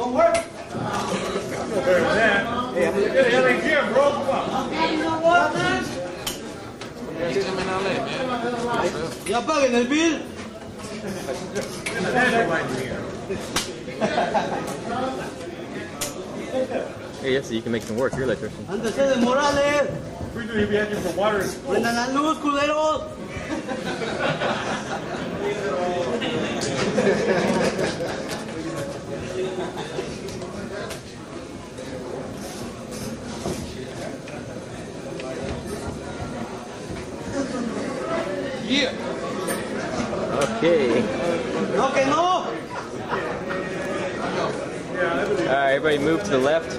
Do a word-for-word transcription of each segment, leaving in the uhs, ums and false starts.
Don't work. No better than that. Hey, I'm gonna get a L A gym, bro. Come on. You know what, man? Ya paguen el bill. Hey, yes, you can make some work. You're an electrician. Antes de Morales. We do be asking for water and school. Prendan la luz, culeros. Yeah. Okay. No, que no. All right, everybody move to the left.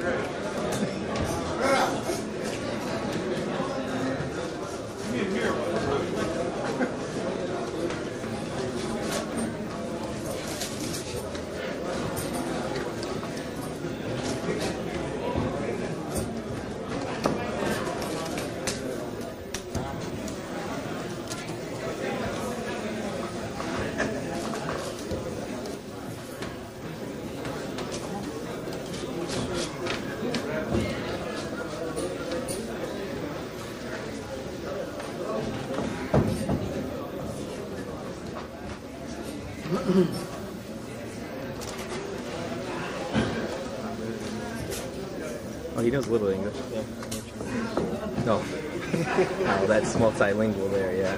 Oh, he knows a little English. Yeah. No. Oh, that's multilingual there, yeah.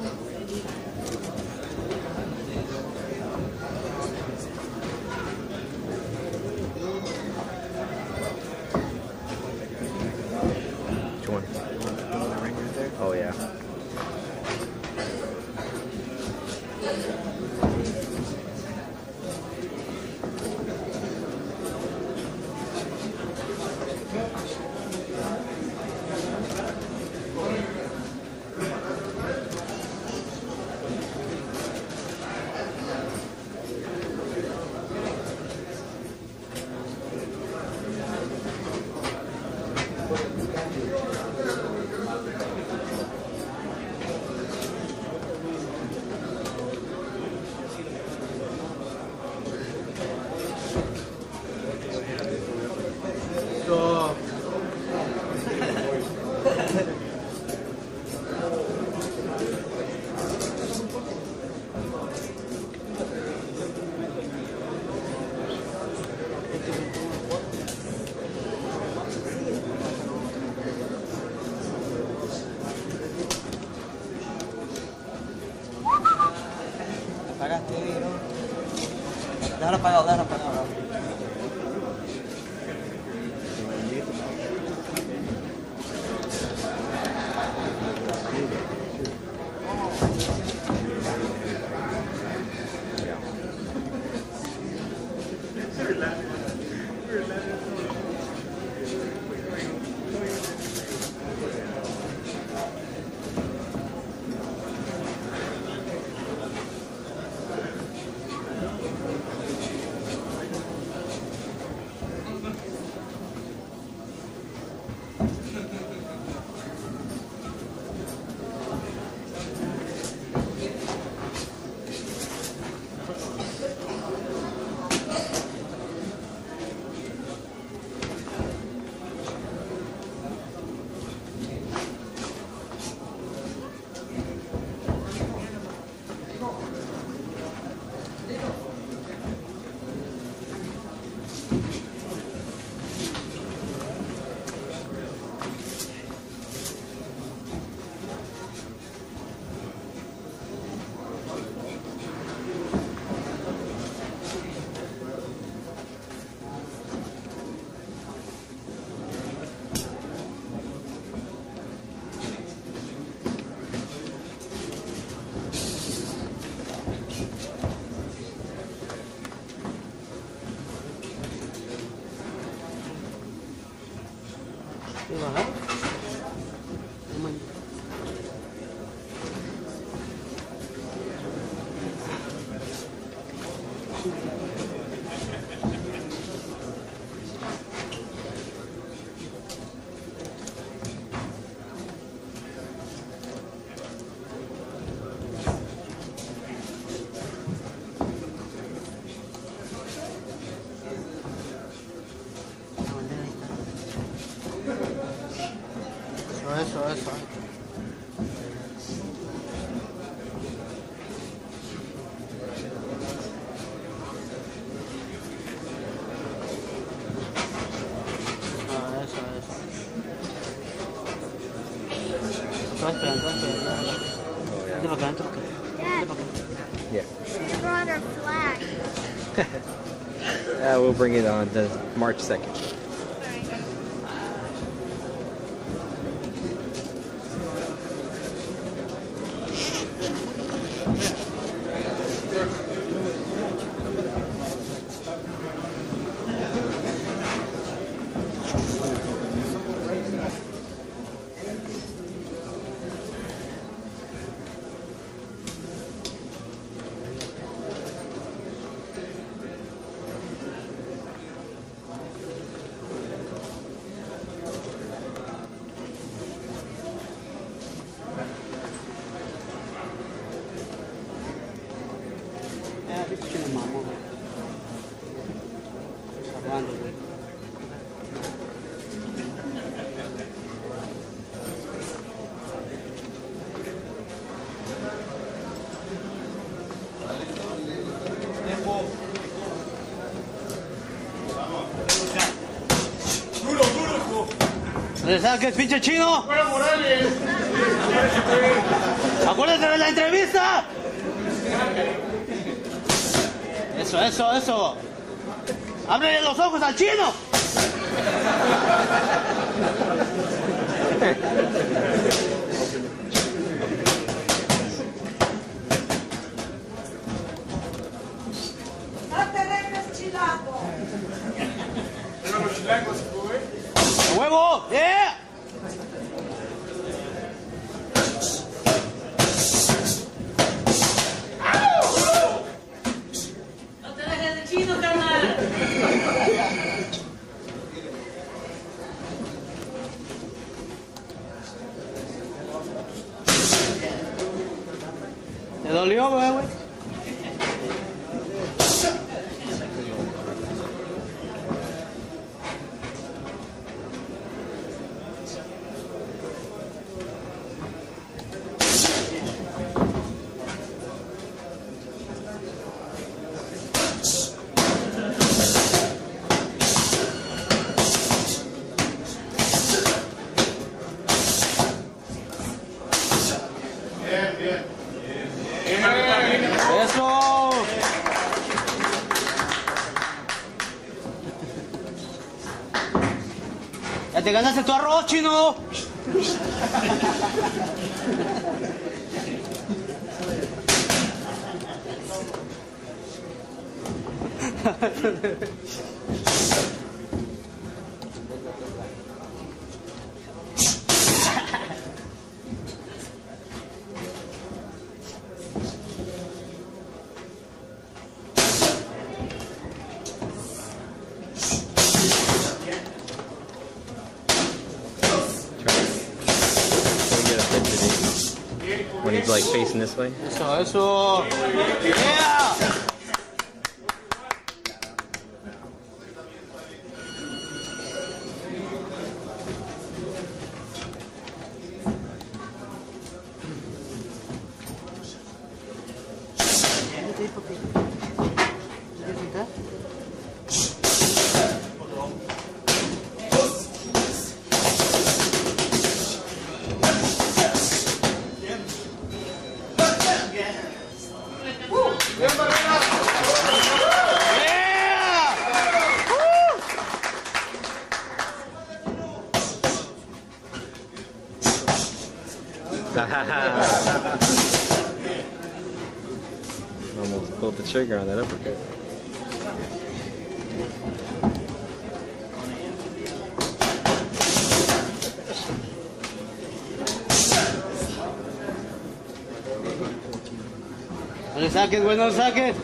Which one? Oh, yeah. Apagaste, ¿no? Déjalo apagado, déjalo apagado. Diba? Naman. eso, eso. Ah, eso, eso. Te vas esperando, te vas esperando. Oh, Vente para acá, vente para acá. Vente Dad, para acá. yeah. we brought our flag. Uh, we'll bring it on the March second. Eh, viste que me mamó. Acabando, güey. ¿Le saques, pinche chino? ¡Acuérdate de la entrevista! Eso, eso, eso. ¡Ábrele los ojos al chino! No te dejes chilaco. ¡A huevo! ¡Yeah! No te dejes de chino, carnal. ¿Te dolió, güey, güey? ¡Eso! ¡Ya te ganaste tu arroz, chino! When he's like facing this way. Eso, eso. ¡Yeah! Almost pulled the trigger on that uppercut. No le saques, güey, no le saques.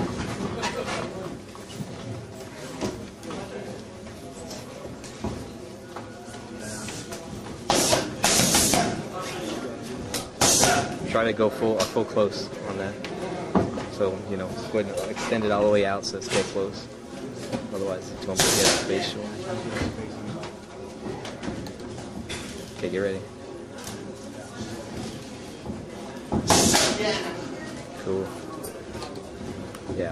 Try to go full, uh, full close on that. So, you know, go ahead and extend it all the way out so it's get close. Otherwise, it's going to get facial. Okay, get ready. Cool. Yeah.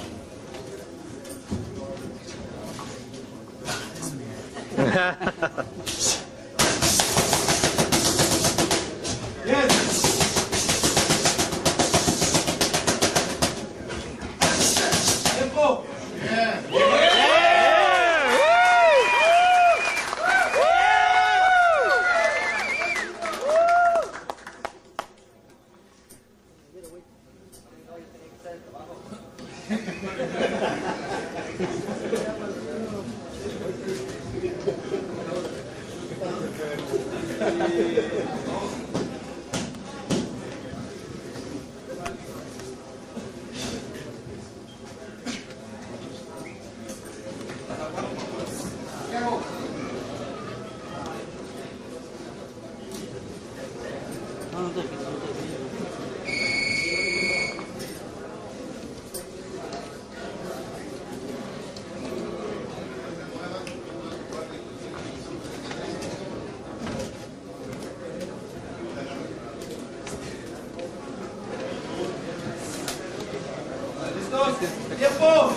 ¡Tiempo!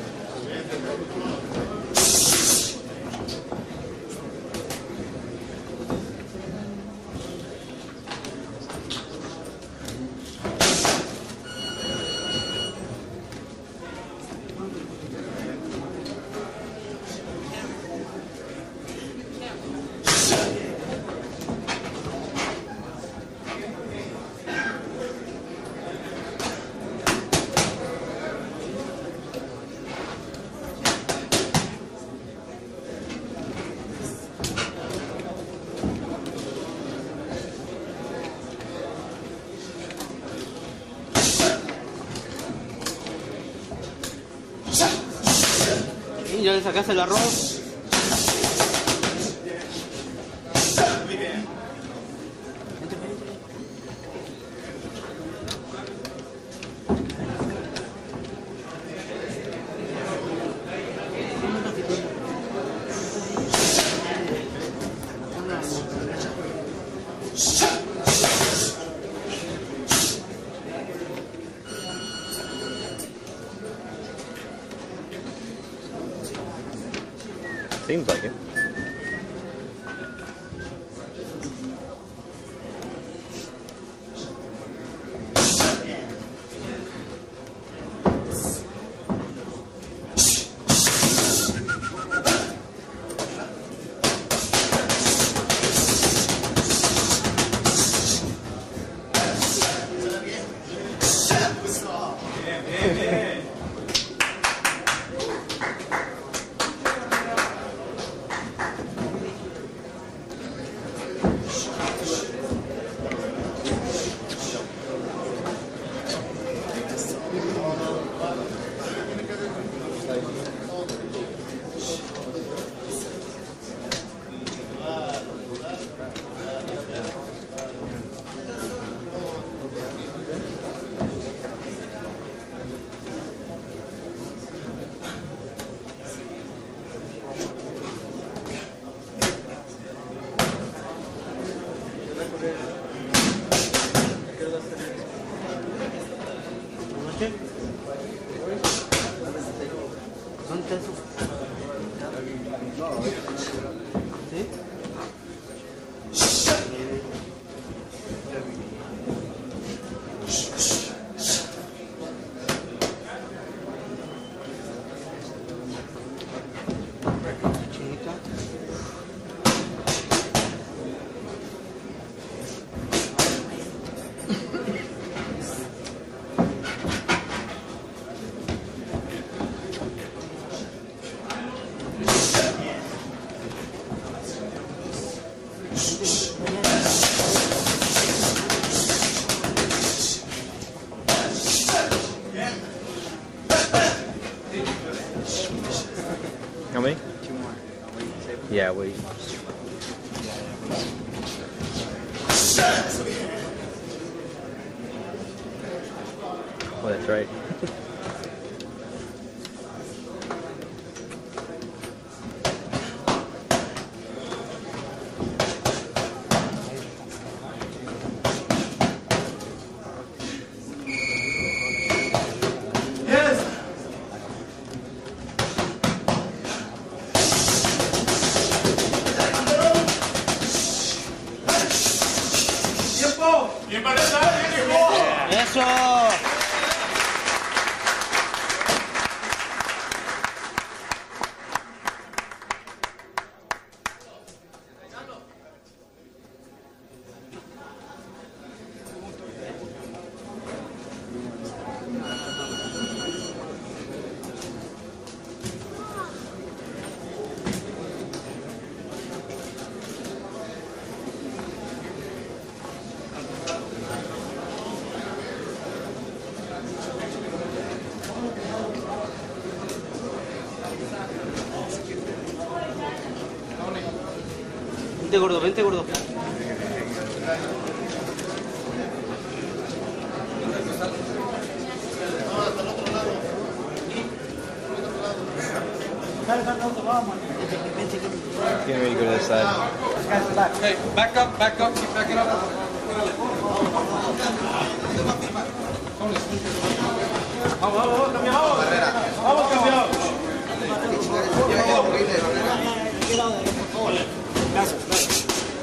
Y ya le sacaste el arroz. Seems like it. ¿Dónde está eso? ¿Sí? How many? Two more. I'll wait. Save them. Yeah, wait. Oh, that's right. Eso. Vente gordo, vente gordo. Getting ready to go to the side. Hey, back up, back up, keep backing up. Vamos, vamos, cambiamos. Vamos, cambiamos. Gracias, gracias.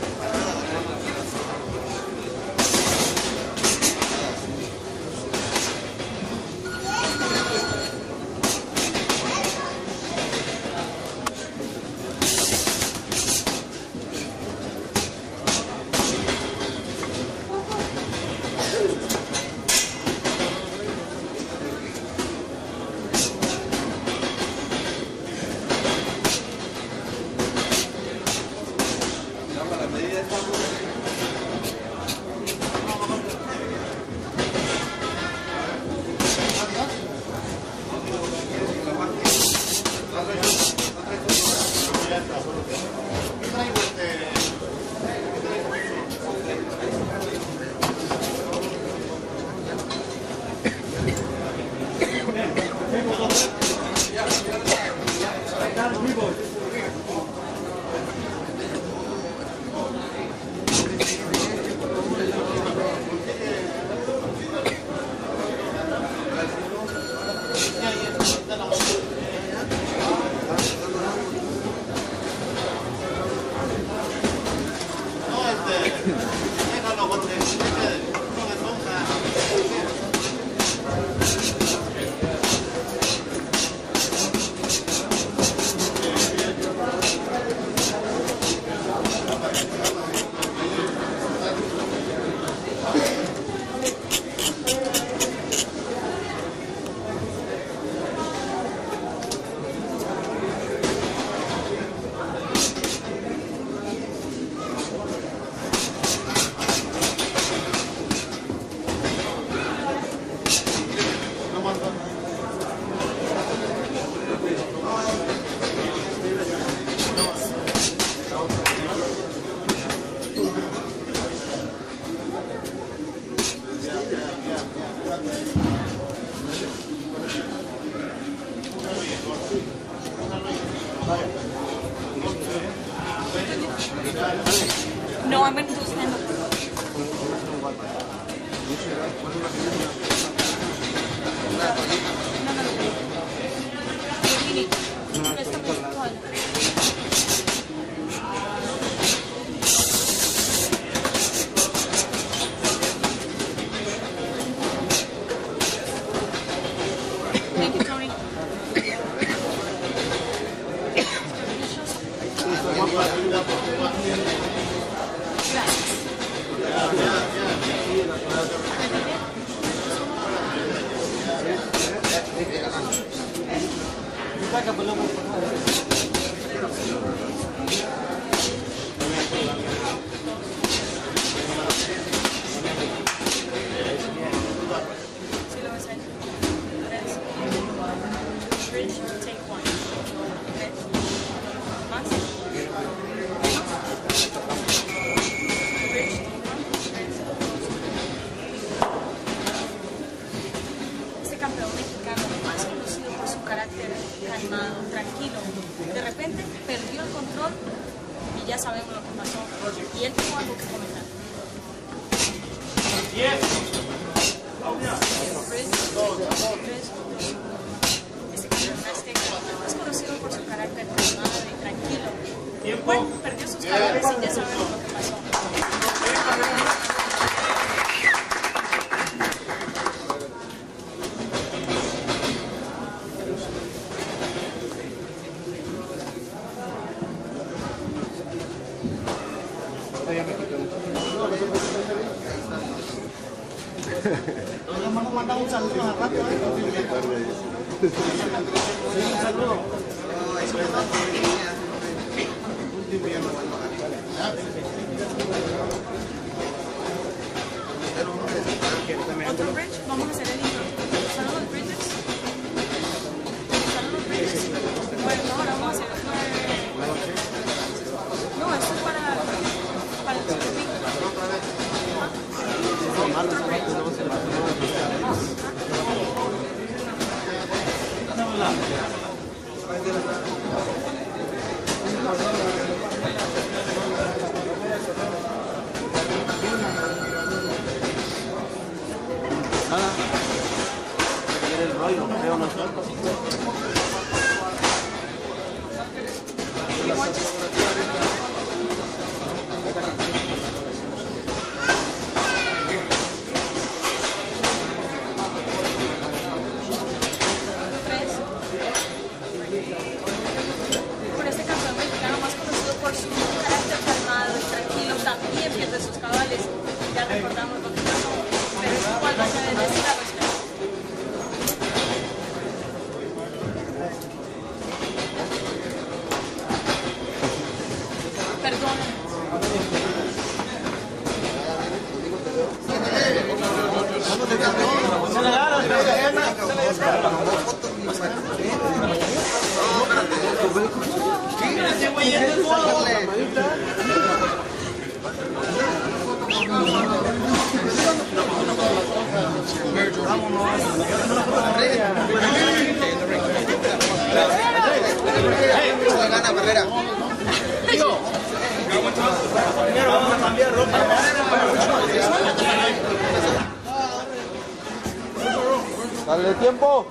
No, I'm going to do stand up. No, no, no. Mini, esta posición. Thank you, Tony. Este campeón mexicano, más conocido por su carácter calmado, tranquilo, de repente perdió el control y ya sabemos lo que pasó. Y él tuvo algo que comentar. Este campeón azteca, más conocido por su carácter calmado y tranquilo, bueno, perdió sus valores y ya sabemos lo que pasó. vamos a mandar un saludo a rato, ¿eh? Un saludo. Otro bridge, vamos a hacer el intro. ¿Están los bridges? ¿Están los bridges? Bueno, ahora vamos a hacer no, esto es para, para el chico. El rollo, creo, no sé. Por este campeón mexicano más conocido por su carácter calmado y tranquilo, también pierde sus cabales. Ya recordamos lo que pasó, pero es igual no se debe decir a respeto. Perdón. Gana Barrera. Primero vamos a cambiar ropa. Dale tiempo.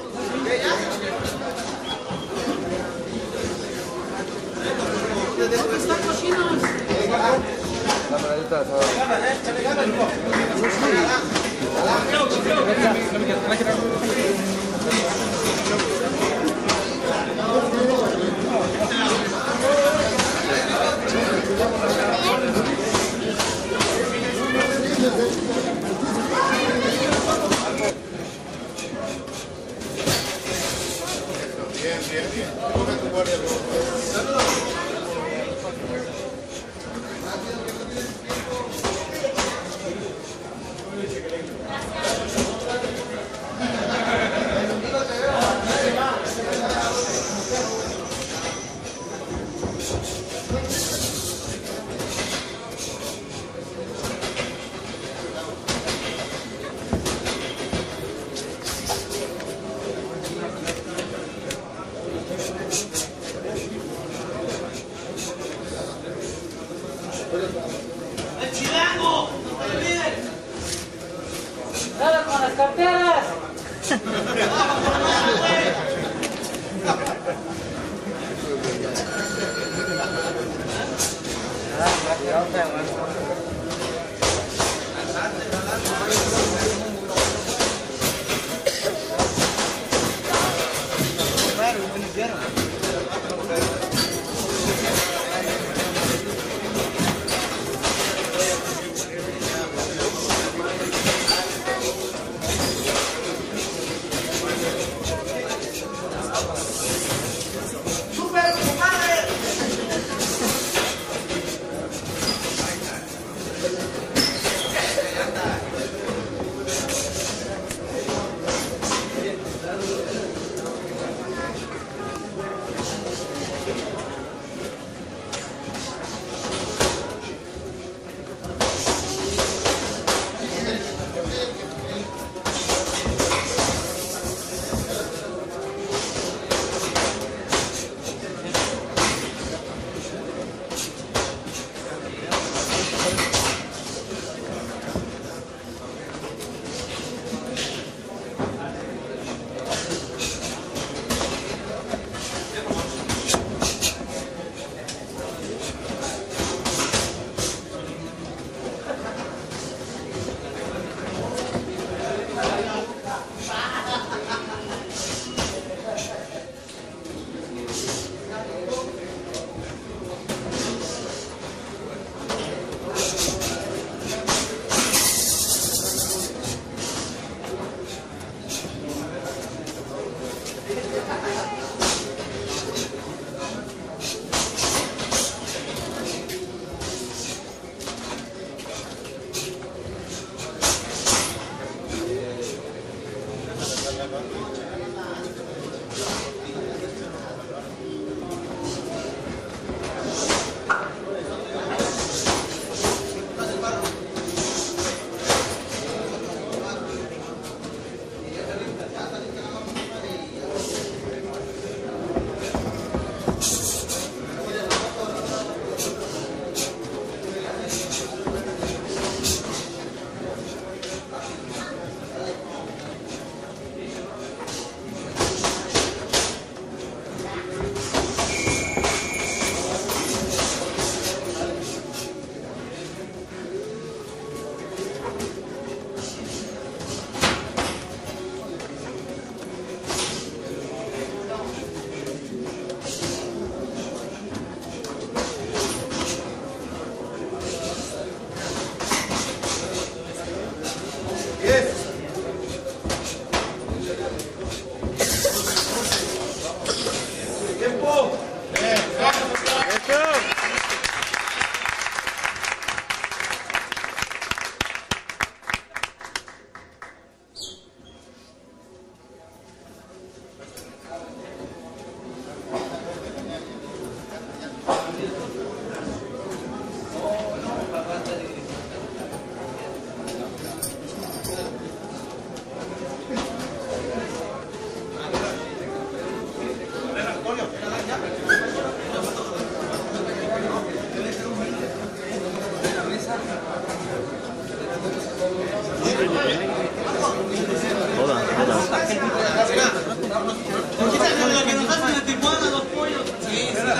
La medallita. Bien, bien, bien. Ponga tu guardia roja. ¡El chilango! ¡No te olvides! ¡Dale con las carteras!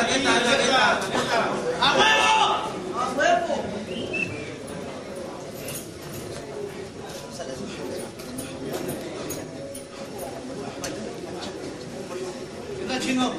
¡A huevo! ¿Qué tal, chino?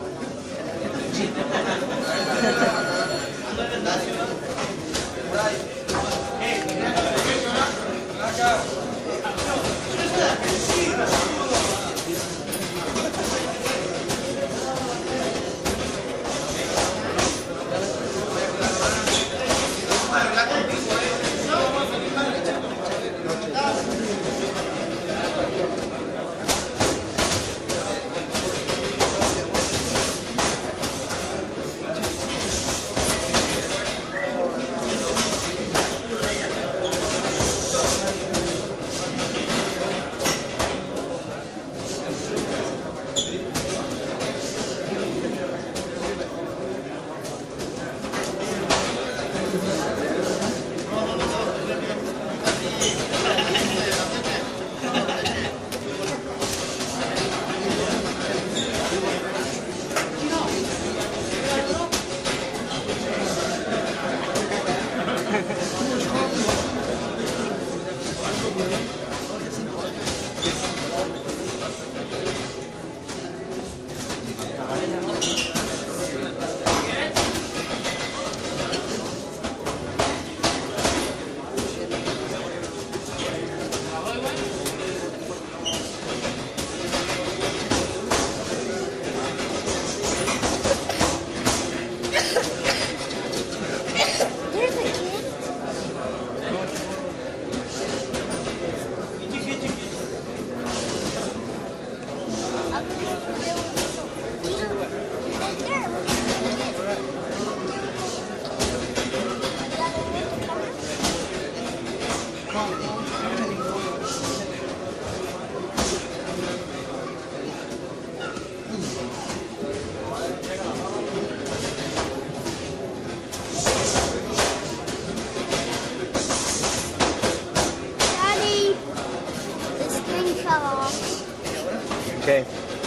Okay.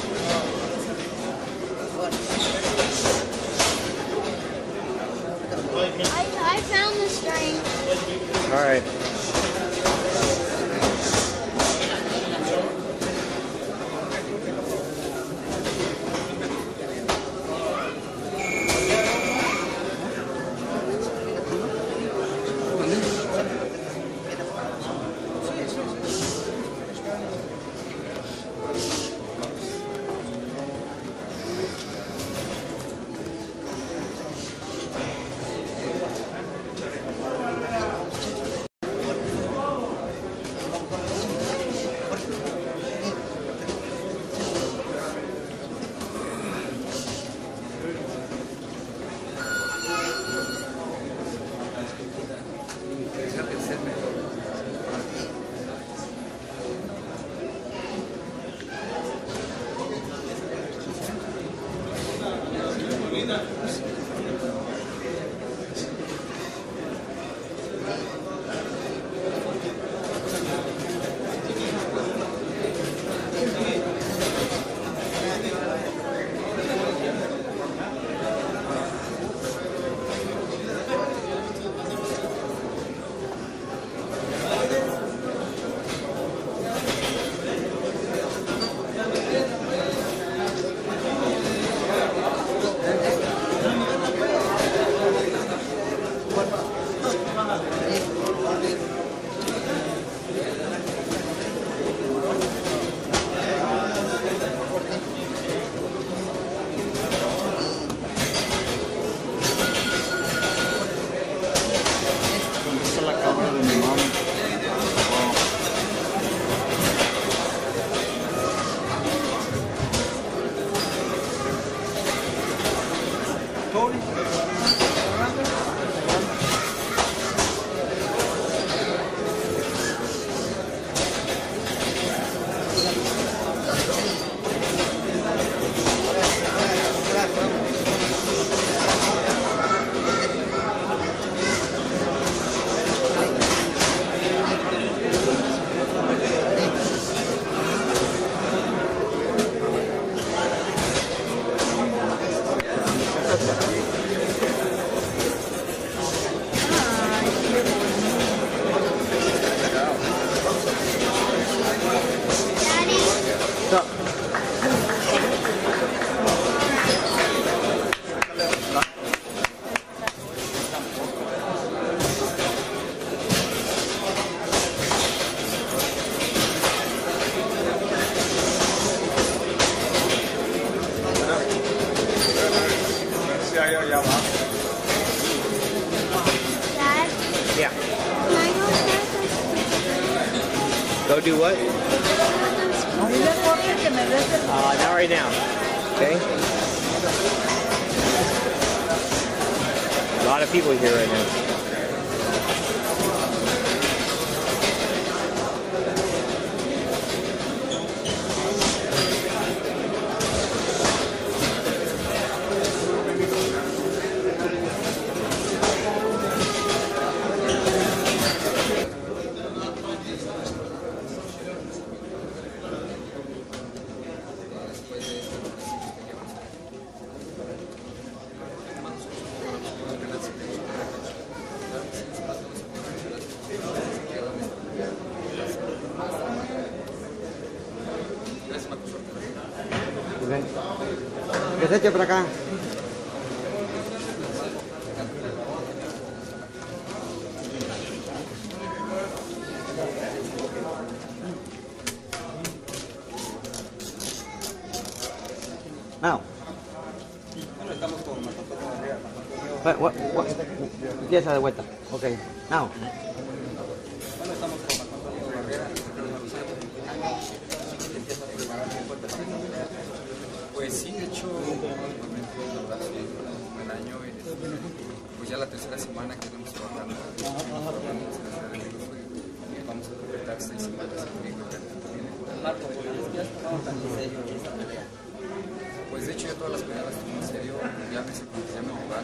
I, I found the string. All right. cayó allá abajo. Dad, Yeah. can I go first? Go do what? Uh, not right now. Okay. A lot of people here right now. Que se eche para acá. Now. What, what, what? Empieza de vuelta. Okay. Now. Pues sí, de hecho, normalmente la verdad sí, el año es pues ya la tercera semana que hemos trabajando. Vamos a completar seis semanas en Marco, ¿por qué has tomado tan en serio esta pelea? Pues de hecho yo todas las peleas las tomo en serio, ya me sé cuando ya me jugaron.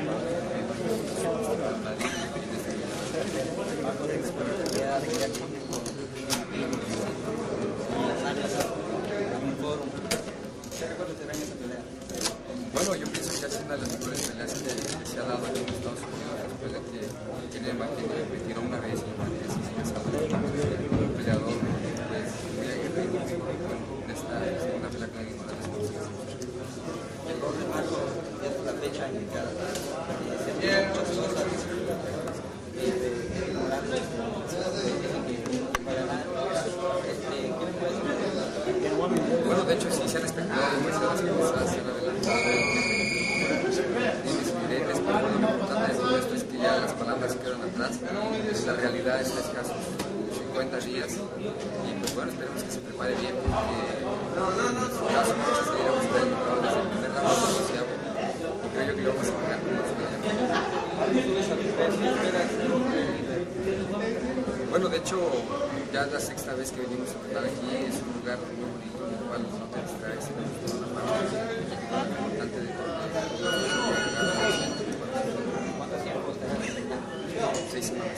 Bueno, yo pienso que ha sido una de las mejores peleas que se ha dado aquí en Estados Unidos. Una pelea que tiene más que me tiró una vez y una vez y se me salvó. Un peleador pues, muy aguerrido, muy bueno. Esta es una pelea que alguien con las cosas. El dos de marzo es la fecha indicada. Se envían muchas cosas. Bueno, de hecho sí se han especulado demasiadas cosas hacia adelante. Dimes, pero bueno, lo importante de todo esto es que ya las palabras quedaron atrás. La realidad es escasos cincuenta días. Y pues bueno, esperemos que se prepare bien porque en su caso muchos deberíamos estar invitados desde el primer round negociable. Y creo yo que lo vamos a ganar con los Bueno, de hecho, ya es la sexta vez que venimos a estar aquí. Es un lugar muy bonito, en el cual no te distraes en una parte importante de ¿cuánto tiempo estás? Seis semanas.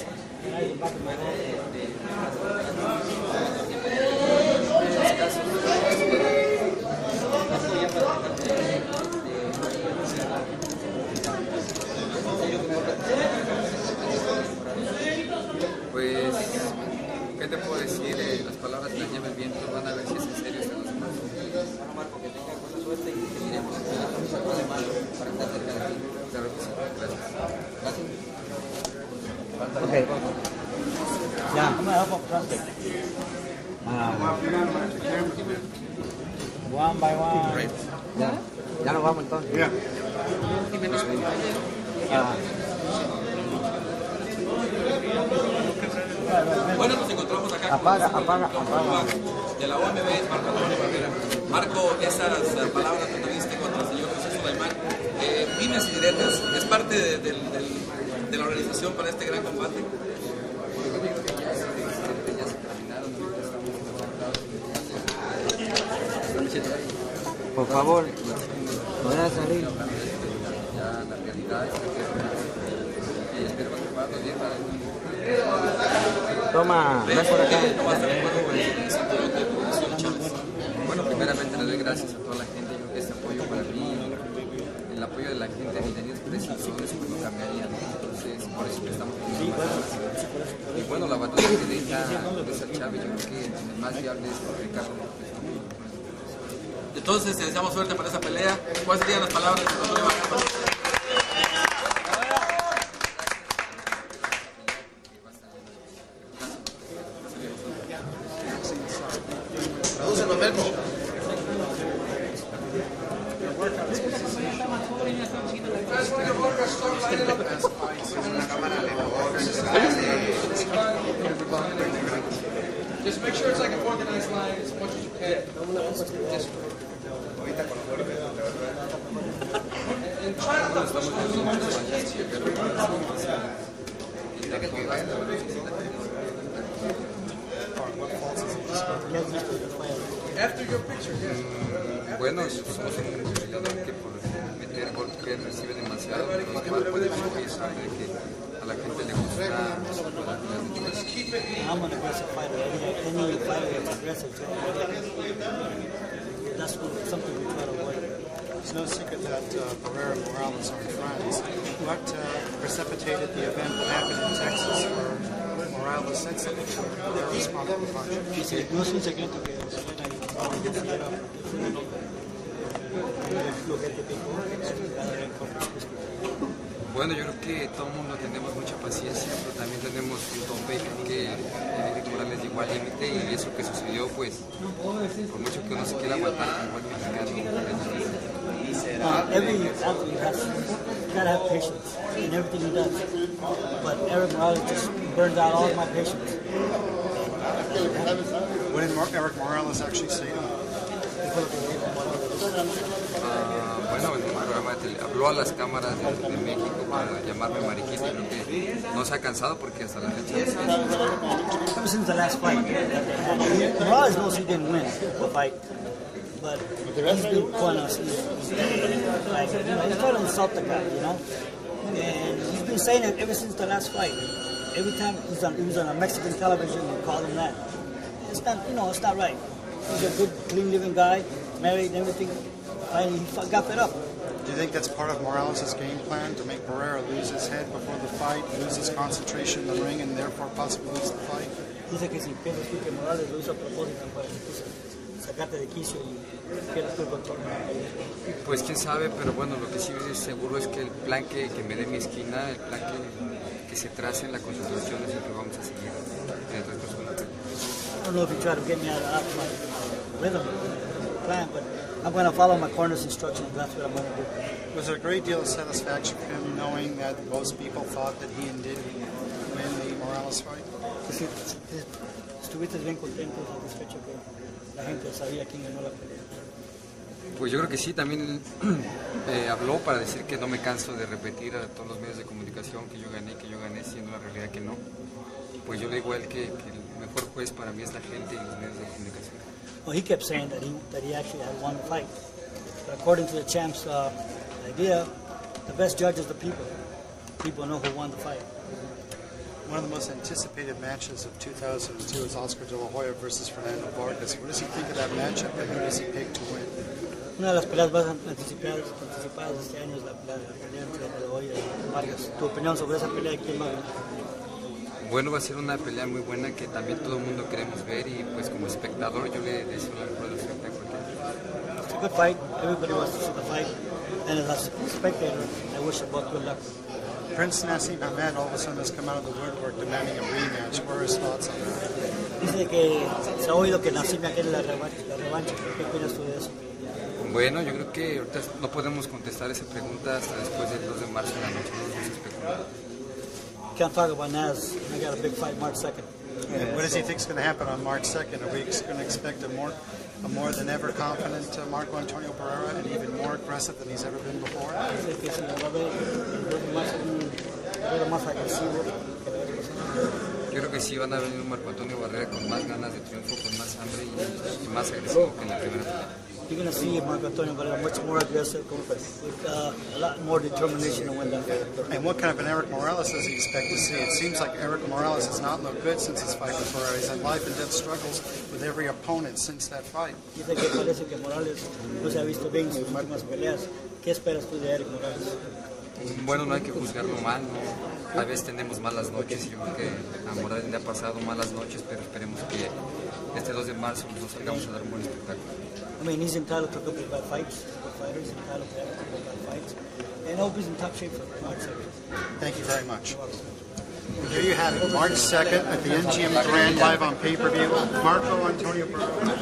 Pues, ¿qué te puedo decir? Eh, las palabras las lleva el viento, van a ver si es en serio este los demás. Bueno, Marco, que tenga buena suerte y que seguiremos esperando que se pase malo para estar cerca de ti. Claro que sí, gracias. Gracias. Okay. Yeah. I'm gonna help him translate. One by one. Ya, ya nos vamos entonces. Yeah. Ah, Bueno, nos encontramos acá apaga, apaga, apaga. de la O M B, Marco Antonio Barrera. Marco, esas uh, palabras que tuviste contra el señor José Sulaimán, eh, dimes y diretes, ¿es parte de, de, de, de la organización para este gran combate? Por favor, podrás salir. Ya la realidad es que espero prepararnos bien para el Toma, ven por acá. ¿Cómo va a estar el juego en el cinturón de Producción Chávez? Bueno, primeramente le doy gracias a toda la gente. Yo creo que este apoyo para mí, el apoyo de la gente de Milenio Express y todo eso no cambiaría. Entonces, por eso que estamos teniendo más ganas. Y bueno, la batalla que deja César Chávez, yo creo que el más viable es Ricardo López. Entonces, te deseamos suerte para esa pelea. ¿Cuáles serían las palabras de Antonio Barrera? Tradúcelo, Melmo. Ahorita con los golpes, la verdad. Estamos viendo muchos años que pero bueno, somos un peleador que por meter golpe recibe demasiado, los cuales podemos subir saber que a la gente le gusta. I'm an aggressive fighter. Any, any fighter that's aggressive, that's what, something we try to avoid. It's no secret that uh, Barrera and Morales are friends. What uh, precipitated the event that happened in Texas where Morales said something to their responsible function? Dice, no es un secreto que Barrera lo que te picó. Bueno, yo creo que todo el mundo tenemos mucha paciencia, pero también tenemos un tope que Erik Morales llegó al límite y eso que sucedió, pues, por mucho que uno se quiera aguantar como el mexicano. Uh, every athlete has gotta have patience in everything he does, but Erik Morales just burned out all of my patience. What did Erik Morales actually say to him? Uh, bueno, en un programa de tele, habló a las cámaras de, de México para llamarme mariquita. Creo que no se ha cansado porque hasta la fecha no se ha Ever since the last fight, Morales knows he didn't win the fight, but he's been calling us. He's, he's, like, you know, he's trying to insult the guy, you know, and he's been saying it ever since the last fight. Every time he's on, he was on a Mexican television, they called him that. It's not, you know, it's not right. He's a good, clean living guy, married and everything. Finally, he got fed up. Do you think that's part of Morales' game plan, to make Barrera lose his head before the fight, lose his concentration in the ring, and therefore possibly lose the fight? Dice que si piensas tú que Morales lo hizo a propósito para sacarte de quicio y pierdas el control. Pues quién sabe, pero bueno, lo que sí es seguro es que el plan que, que me dé mi esquina, el plan que, que se trace en la concentración es el que vamos a seguir. I don't know if he tried to get me out of my rhythm plan, but I'm going to follow my corner's instructions. That's what I'm going to do. Was there a great deal of satisfaction for him knowing that most people thought that he did win the Morales fight? Estuviste bien contento, satisfecho que la gente sabía quién ganó la pelea. Pues yo creo que sí, también eh, habló para decir que no me canso de repetir a todos los medios de comunicación que yo gané, que yo gané, siendo la realidad que no. Pues yo le digo a él que, que el mejor juez para mí es la gente y los medios de comunicación. Well, he kept saying that he that he actually had won the fight. But according to the champ's uh, idea, the best judge is the people. People know who won the fight. One of the most anticipated matches of two thousand two is Oscar De La Hoya versus Fernando Vargas. What does he think of that matchup, and who does he pick to win? Una de las peleas más anticipadas, anticipadas de este año es la, la, la pelea entre De La Hoya y Vargas. ¿Tu opinión sobre esa pelea? ¿Quién va a ganar? Bueno, va a ser una pelea muy buena que también todo el mundo queremos ver y pues como espectador yo le deseo la mejor de los espectáculos. It's a good fight. Everybody wants to see the fight. And as a spectator, I wish them both good luck. Prince Nassim Hamed all of a sudden has come out of the woodwork demanding a rematch. What are his thoughts on that? Dice que se ha oído que Nassim quiere la revancha. La revancha. ¿Qué opinas tú de eso? Bueno, yo creo que ahorita no podemos contestar esa pregunta hasta después del dos de marzo de la noche. No nos vamos a especular. Can't talk about Nas. I got a big fight March second. Yeah, what does he think is going to happen on March second? Are we going to expect a more, a more than ever confident uh, Marco Antonio Barrera and even more aggressive than he's ever been before? Dice que si va a haber más, más agresivo. Yo creo que sí van a venir un Marco Antonio Barrera con más ganas de triunfo, con más hambre y, y más agresivo que en la primera pelea. You're going to see Marco Antonio Barrera much more aggressive, with uh, a lot more determination to win that fight. And what kind of an Erik Morales does he expect to see? It seems like Erik Morales has not looked good since his fight with Barrera. He's had life and death struggles with every opponent since that fight. Dice que parece que Morales no se ha visto bien en sus últimas peleas. ¿Qué esperas tú de Erik Morales? Bueno, no hay que juzgarlo mal, ¿no? A veces tenemos malas noches y yo creo que a Morales le ha pasado malas noches, pero esperemos que este dos de marzo nos salgamos a dar un buen espectáculo. I mean, he's entitled to good bad fights, good fighters, entitled to have good bad fights, and I hope he's in top shape for March second. Thank you very much. There you have it, March second at the M G M Grand live on pay-per-view. Marco Antonio Barrera.